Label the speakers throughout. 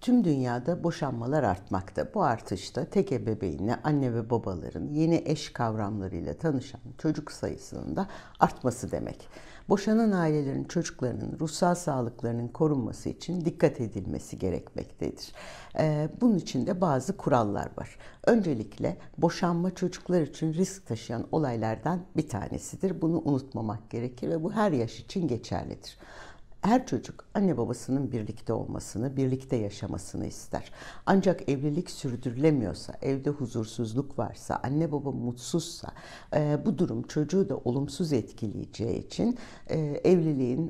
Speaker 1: Tüm dünyada boşanmalar artmakta. Bu artışta tek ebeveynli anne ve babaların yeni eş kavramlarıyla tanışan çocuk sayısının da artması demek. Boşanan ailelerin çocuklarının ruhsal sağlıklarının korunması için dikkat edilmesi gerekmektedir. Bunun için de bazı kurallar var. Öncelikle boşanma çocuklar için risk taşıyan olaylardan bir tanesidir. Bunu unutmamak gerekir ve bu her yaş için geçerlidir. Her çocuk anne babasının birlikte olmasını, birlikte yaşamasını ister. Ancak evlilik sürdürülemiyorsa, evde huzursuzluk varsa, anne baba mutsuzsa bu durum çocuğu da olumsuz etkileyeceği için evliliğin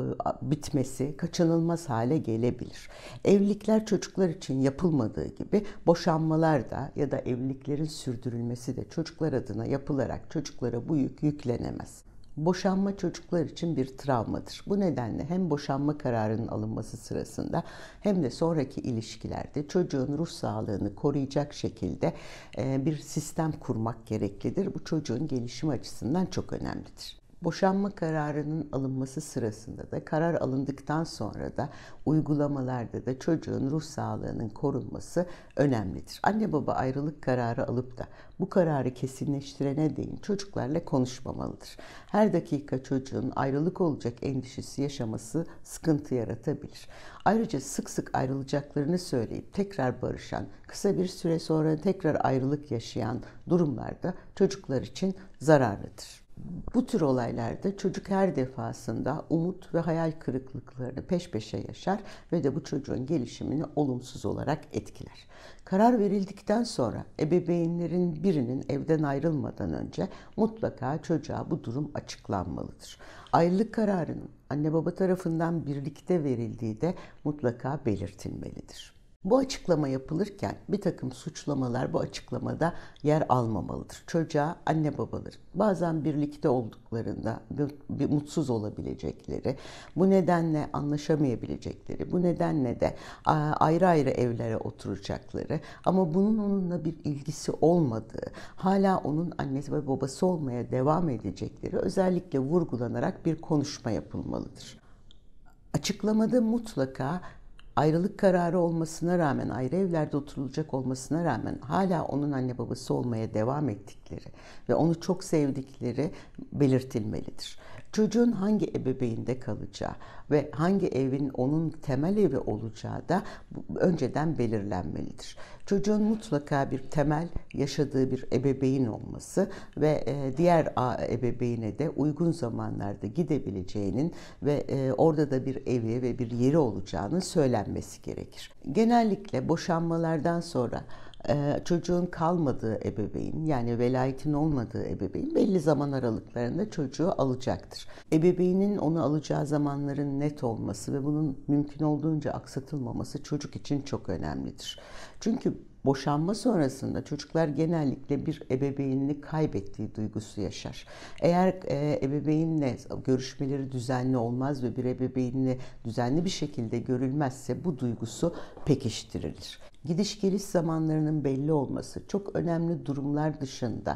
Speaker 1: bitmesi kaçınılmaz hale gelebilir. Evlilikler çocuklar için yapılmadığı gibi boşanmalar da ya da evliliklerin sürdürülmesi de çocuklar adına yapılarak çocuklara bu yük yüklenemez. Boşanma çocuklar için bir travmadır. Bu nedenle hem boşanma kararının alınması sırasında hem de sonraki ilişkilerde çocuğun ruh sağlığını koruyacak şekilde bir sistem kurmak gereklidir. Bu çocuğun gelişimi açısından çok önemlidir. Boşanma kararının alınması sırasında da karar alındıktan sonra da uygulamalarda da çocuğun ruh sağlığının korunması önemlidir. Anne baba ayrılık kararı alıp da bu kararı kesinleştirene değin çocuklarla konuşmamalıdır. Her dakika çocuğun ayrılık olacak endişesi yaşaması sıkıntı yaratabilir. Ayrıca sık sık ayrılacaklarını söyleyip tekrar barışan, kısa bir süre sonra tekrar ayrılık yaşayan durumlarda çocuklar için zararlıdır. Bu tür olaylarda çocuk her defasında umut ve hayal kırıklıklarını peş peşe yaşar ve de bu çocuğun gelişimini olumsuz olarak etkiler. Karar verildikten sonra ebeveynlerin birinin evden ayrılmadan önce mutlaka çocuğa bu durum açıklanmalıdır. Ayrılık kararının anne baba tarafından birlikte verildiği de mutlaka belirtilmelidir. Bu açıklama yapılırken bir takım suçlamalar bu açıklamada yer almamalıdır. Çocuğa anne babaların bazen birlikte olduklarında bir mutsuz olabilecekleri, bu nedenle anlaşamayabilecekleri, bu nedenle de ayrı ayrı evlere oturacakları ama bunun onunla bir ilgisi olmadığı, hala onun annesi ve babası olmaya devam edecekleri özellikle vurgulanarak bir konuşma yapılmalıdır. Açıklamada mutlaka ayrılık kararı olmasına rağmen, ayrı evlerde oturulacak olmasına rağmen hala onun anne babası olmaya devam ettikleri ve onu çok sevdikleri belirtilmelidir. Çocuğun hangi ebeveynde kalacağı ve hangi evin onun temel evi olacağı da önceden belirlenmelidir. Çocuğun mutlaka bir temel yaşadığı bir ebeveyn olması ve diğer ebeveyne de uygun zamanlarda gidebileceğinin ve orada da bir evi ve bir yeri olacağının söylenmesi gerekir. Genellikle boşanmalardan sonra çocuğun kalmadığı ebeveyn, yani velayetin olmadığı ebeveyn belli zaman aralıklarında çocuğu alacaktır. Ebeveynin onu alacağı zamanların net olması ve bunun mümkün olduğunca aksatılmaması çocuk için çok önemlidir. Çünkü boşanma sonrasında çocuklar genellikle bir ebeveynini kaybettiği duygusu yaşar. Eğer ebeveynle görüşmeleri düzenli olmaz ve bir ebeveynle düzenli bir şekilde görülmezse bu duygusu pekiştirilir. Gidiş geliş zamanlarının belli olması, çok önemli durumlar dışında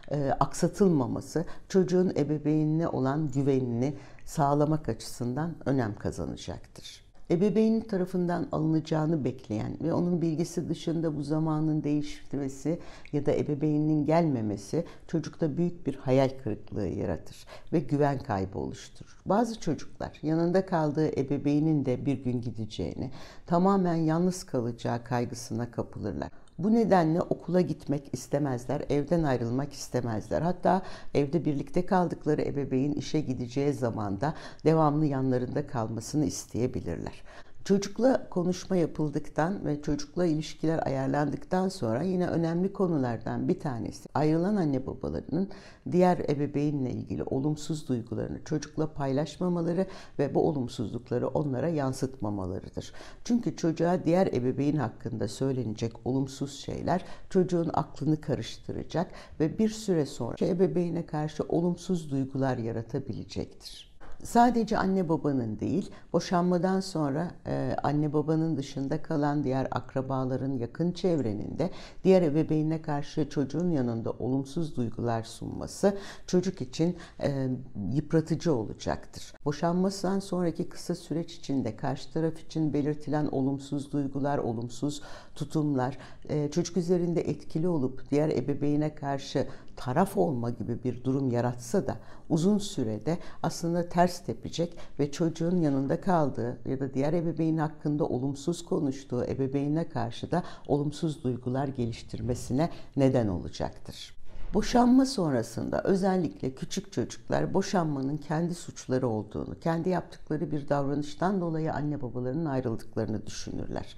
Speaker 1: aksatılmaması çocuğun ebeveynine olan güvenini sağlamak açısından önem kazanacaktır. Ebeveynin tarafından alınacağını bekleyen ve onun bilgisi dışında bu zamanın değişmesi ya da ebeveyninin gelmemesi çocukta büyük bir hayal kırıklığı yaratır ve güven kaybı oluşturur. Bazı çocuklar yanında kaldığı ebeveynin de bir gün gideceğini, tamamen yalnız kalacağı kaygısına kapılırlar. Bu nedenle okula gitmek istemezler, evden ayrılmak istemezler. Hatta evde birlikte kaldıkları ebeveyn işe gideceği zaman da devamlı yanlarında kalmasını isteyebilirler. Çocukla konuşma yapıldıktan ve çocukla ilişkiler ayarlandıktan sonra yine önemli konulardan bir tanesi ayrılan anne babalarının diğer ebeveynle ilgili olumsuz duygularını çocukla paylaşmamaları ve bu olumsuzlukları onlara yansıtmamalarıdır. Çünkü çocuğa diğer ebeveyn hakkında söylenecek olumsuz şeyler çocuğun aklını karıştıracak ve bir süre sonra ebeveyne karşı olumsuz duygular yaratabilecektir. Sadece anne babanın değil, boşanmadan sonra anne babanın dışında kalan diğer akrabaların, yakın çevrenin de diğer ebeveynine karşı çocuğun yanında olumsuz duygular sunması çocuk için yıpratıcı olacaktır. Boşanmadan sonraki kısa süreç içinde karşı taraf için belirtilen olumsuz duygular, olumsuz tutumlar çocuk üzerinde etkili olup diğer ebeveyne karşı taraf olma gibi bir durum yaratsa da uzun sürede aslında ters tepecek ve çocuğun yanında kaldığı ya da diğer ebeveyn hakkında olumsuz konuştuğu ebeveynine karşı da olumsuz duygular geliştirmesine neden olacaktır. Boşanma sonrasında özellikle küçük çocuklar boşanmanın kendi suçları olduğunu, kendi yaptıkları bir davranıştan dolayı anne babalarının ayrıldıklarını düşünürler.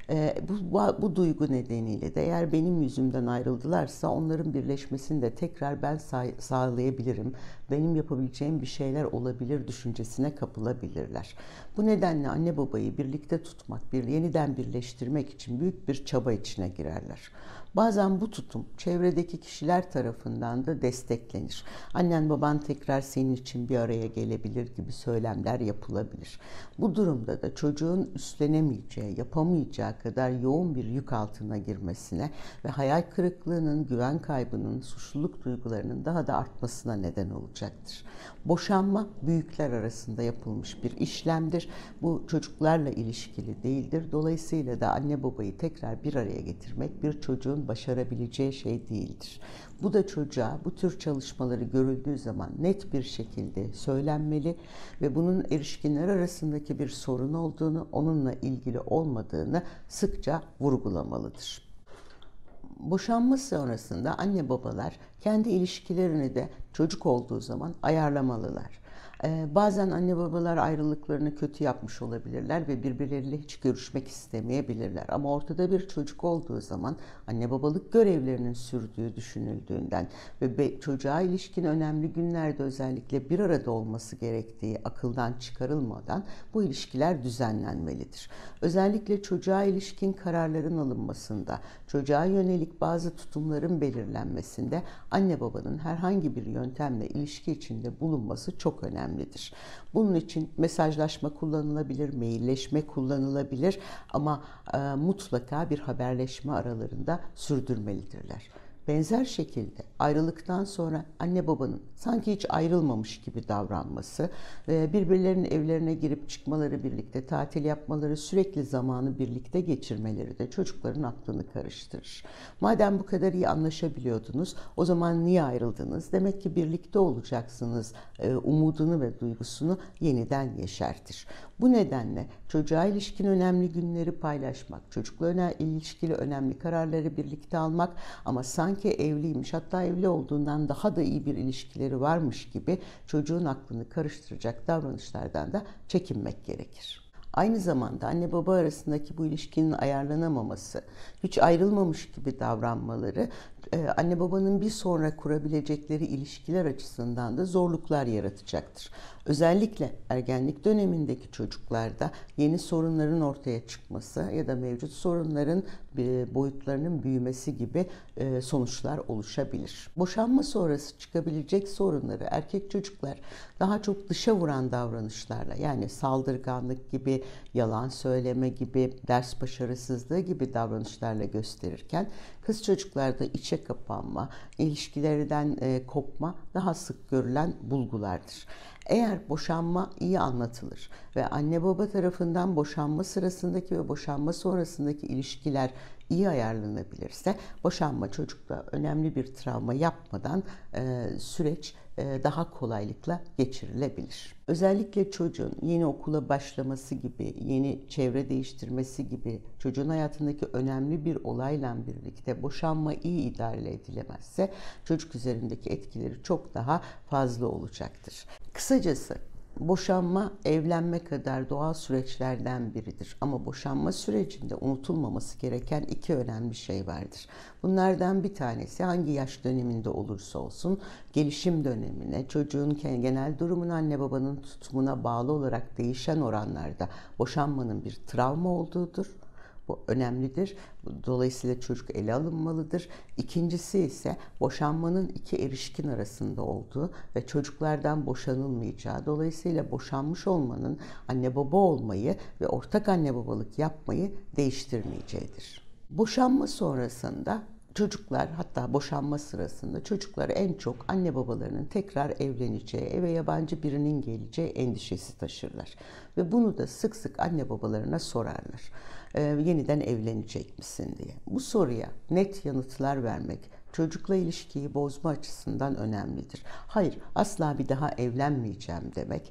Speaker 1: Bu duygu nedeniyle de eğer benim yüzümden ayrıldılarsa onların birleşmesini de tekrar ben sağlayabilirim. Benim yapabileceğim bir şeyler olabilir düşüncesine kapılabilirler. Bu nedenle anne babayı birlikte tutmak, yeniden birleştirmek için büyük bir çaba içine girerler. Bazen bu tutum çevredeki kişiler tarafından da desteklenir. Annen baban tekrar senin için bir araya gelebilir gibi söylemler yapılabilir. Bu durumda da çocuğun üstlenemeyeceği, yapamayacağı kadar yoğun bir yük altına girmesine ve hayal kırıklığının, güven kaybının, suçluluk duygularının daha da artmasına neden olacaktır. Boşanma büyükler arasında yapılmış bir işlemdir. Bu çocuklarla ilişkili değildir. Dolayısıyla da anne babayı tekrar bir araya getirmek bir çocuğun başarabileceği şey değildir. Bu da çocuğa bu tür çalışmaları görüldüğü zaman net bir şekilde söylenmeli ve bunun erişkinler arasındaki bir sorun olduğunu, onunla ilgili olmadığını sıkça vurgulamalıdır. Boşanma sonrasında anne babalar kendi ilişkilerini de çocuk olduğu zaman ayarlamalılar. Bazen anne babalar ayrılıklarını kötü yapmış olabilirler ve birbirleriyle hiç görüşmek istemeyebilirler. Ama ortada bir çocuk olduğu zaman anne babalık görevlerinin sürdüğü düşünüldüğünden ve çocuğa ilişkin önemli günlerde özellikle bir arada olması gerektiği akıldan çıkarılmadan bu ilişkiler düzenlenmelidir. Özellikle çocuğa ilişkin kararların alınmasında, çocuğa yönelik bazı tutumların belirlenmesinde anne babanın herhangi bir yöntemle ilişki içinde bulunması çok önemlidir. Bunun için mesajlaşma kullanılabilir, mailleşme kullanılabilir ama mutlaka bir haberleşme aralarında sürdürmelidirler. Benzer şekilde ayrılıktan sonra anne babanın sanki hiç ayrılmamış gibi davranması, birbirlerinin evlerine girip çıkmaları, birlikte tatil yapmaları, sürekli zamanı birlikte geçirmeleri de çocukların aklını karıştırır. Madem bu kadar iyi anlaşabiliyordunuz, o zaman niye ayrıldınız? Demek ki birlikte olacaksınız umudunu ve duygusunu yeniden yeşertir. Bu nedenle çocuğa ilişkin önemli günleri paylaşmak, çocukla ilişkili önemli kararları birlikte almak ama sanki evliymiş, hatta evli olduğundan daha da iyi bir ilişkileri varmış gibi çocuğun aklını karıştıracak davranışlardan da çekinmek gerekir. Aynı zamanda anne baba arasındaki bu ilişkinin ayarlanamaması, hiç ayrılmamış gibi davranmaları anne babanın bir sonra kurabilecekleri ilişkiler açısından da zorluklar yaratacaktır. Özellikle ergenlik dönemindeki çocuklarda yeni sorunların ortaya çıkması ya da mevcut sorunların boyutlarının büyümesi gibi sonuçlar oluşabilir. Boşanma sonrası çıkabilecek sorunları erkek çocuklar daha çok dışa vuran davranışlarla, yani saldırganlık gibi, yalan söyleme gibi, ders başarısızlığı gibi davranışlarla gösterirken kız çocuklarda içe kapanma, ilişkilerden kopma daha sık görülen bulgulardır. Eğer boşanma iyi anlatılır ve anne baba tarafından boşanma sırasındaki ve boşanma sonrasındaki ilişkiler iyi ayarlanabilirse boşanma çocukta önemli bir travma yapmadan süreç daha kolaylıkla geçirilebilir. Özellikle çocuğun yeni okula başlaması gibi, yeni çevre değiştirmesi gibi çocuğun hayatındaki önemli bir olayla birlikte boşanma iyi idare edilemezse çocuk üzerindeki etkileri çok daha fazla olacaktır. Kısacası boşanma evlenme kadar doğal süreçlerden biridir. Ama boşanma sürecinde unutulmaması gereken iki önemli şey vardır. Bunlardan bir tanesi hangi yaş döneminde olursa olsun gelişim dönemine, çocuğun genel durumuna, anne babanın tutumuna bağlı olarak değişen oranlarda boşanmanın bir travma olduğudur. Bu önemlidir. Dolayısıyla çocuk ele alınmalıdır. İkincisi ise boşanmanın iki erişkin arasında olduğu ve çocuklardan boşanılmayacağı. Dolayısıyla boşanmış olmanın anne baba olmayı ve ortak anne babalık yapmayı değiştirmeyeceğidir. Boşanma sonrasında çocuklar, hatta boşanma sırasında çocuklar en çok anne babalarının tekrar evleneceği, eve yabancı birinin geleceği endişesi taşırlar. Ve bunu da sık sık anne babalarına sorarlar. Yeniden evlenecek misin diye. Bu soruya net yanıtlar vermek çocukla ilişkiyi bozma açısından önemlidir. Hayır, asla bir daha evlenmeyeceğim demek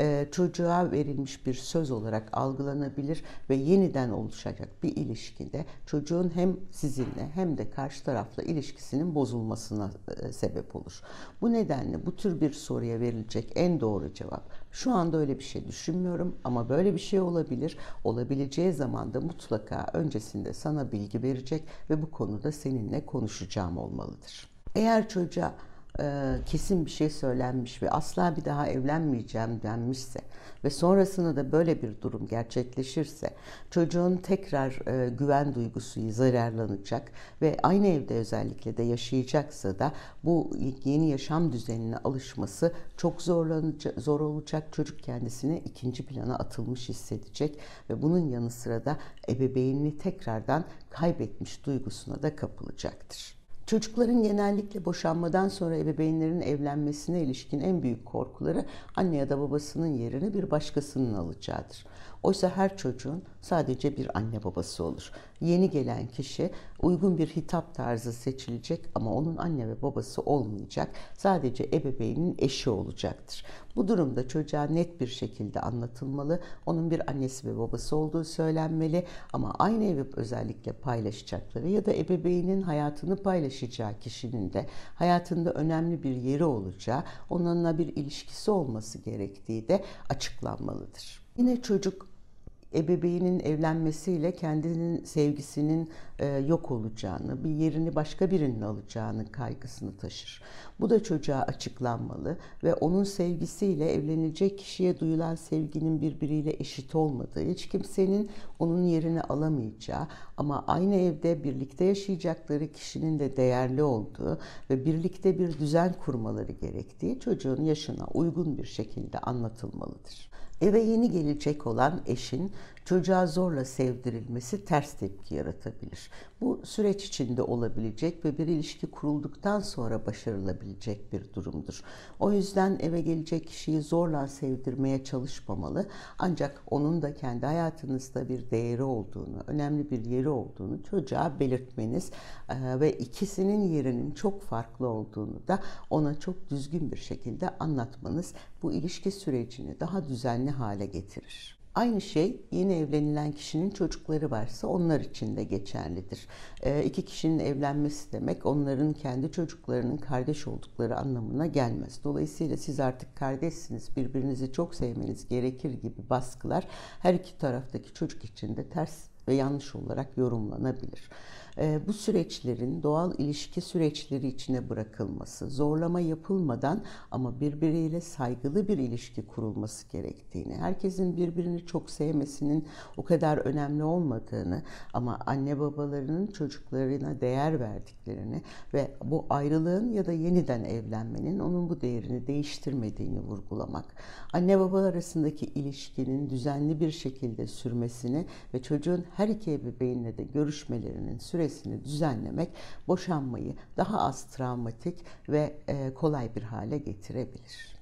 Speaker 1: çocuğa verilmiş bir söz olarak algılanabilir ve yeniden oluşacak bir ilişkide çocuğun hem sizinle hem de karşı tarafla ilişkisinin bozulmasına sebep olur. Bu nedenle bu tür bir soruya verilecek en doğru cevap: şu anda öyle bir şey düşünmüyorum ama böyle bir şey olabilir. Olabileceği zaman da mutlaka öncesinde sana bilgi verecek ve bu konuda seninle konuşacağım olmalıdır. Eğer çocuğa kesin bir şey söylenmiş ve asla bir daha evlenmeyeceğim denmişse ve sonrasında da böyle bir durum gerçekleşirse çocuğun tekrar güven duygusu zararlanacak ve aynı evde özellikle de yaşayacaksa da bu yeni yaşam düzenine alışması çok zor olacak. Çocuk kendisini ikinci plana atılmış hissedecek ve bunun yanı sıra da ebeveynini tekrardan kaybetmiş duygusuna da kapılacaktır. Çocukların genellikle boşanmadan sonra ebeveynlerin evlenmesine ilişkin en büyük korkuları anne ya da babasının yerini bir başkasının alacağıdır. Oysa her çocuğun sadece bir anne babası olur. Yeni gelen kişi uygun bir hitap tarzı seçilecek ama onun anne ve babası olmayacak. Sadece ebeveynin eşi olacaktır. Bu durumda çocuğa net bir şekilde anlatılmalı. Onun bir annesi ve babası olduğu söylenmeli ama aynı evi özellikle paylaşacakları ya da ebeveynin hayatını paylaşacağı kişinin de hayatında önemli bir yeri olacağı, onunla bir ilişkisi olması gerektiği de açıklanmalıdır. Yine çocuk ebeveynin evlenmesiyle kendinin sevgisinin yok olacağını, bir yerini başka birinin alacağını kaygısını taşır. Bu da çocuğa açıklanmalı ve onun sevgisiyle evlenecek kişiye duyulan sevginin birbiriyle eşit olmadığı, hiç kimsenin onun yerini alamayacağı ama aynı evde birlikte yaşayacakları kişinin de değerli olduğu ve birlikte bir düzen kurmaları gerektiği çocuğun yaşına uygun bir şekilde anlatılmalıdır. Eve yeni gelecek olan eşin çocuğa zorla sevdirilmesi ters tepki yaratabilir. Bu süreç içinde olabilecek ve bir ilişki kurulduktan sonra başarılabilecek bir durumdur. O yüzden eve gelecek kişiyi zorla sevdirmeye çalışmamalı. Ancak onun da kendi hayatınızda bir değeri olduğunu, önemli bir yeri olduğunu çocuğa belirtmeniz ve ikisinin yerinin çok farklı olduğunu da ona çok düzgün bir şekilde anlatmanız bu ilişki sürecini daha düzenli hale getirir. Aynı şey yeni evlenilen kişinin çocukları varsa onlar için de geçerlidir. İki kişinin evlenmesi demek onların kendi çocuklarının kardeş oldukları anlamına gelmez. Dolayısıyla siz artık kardeşsiniz, birbirinizi çok sevmeniz gerekir gibi baskılar her iki taraftaki çocuk için de ters ve yanlış olarak yorumlanabilir. Bu süreçlerin doğal ilişki süreçleri içine bırakılması, zorlama yapılmadan ama birbiriyle saygılı bir ilişki kurulması gerektiğini, herkesin birbirini çok sevmesinin o kadar önemli olmadığını ama anne babalarının çocuklarına değer verdiklerini ve bu ayrılığın ya da yeniden evlenmenin onun bu değerini değiştirmediğini vurgulamak, anne baba arasındaki ilişkinin düzenli bir şekilde sürmesini ve çocuğun her iki ebeveynle de görüşmelerinin süresini düzenlemek boşanmayı daha az travmatik ve kolay bir hale getirebilir.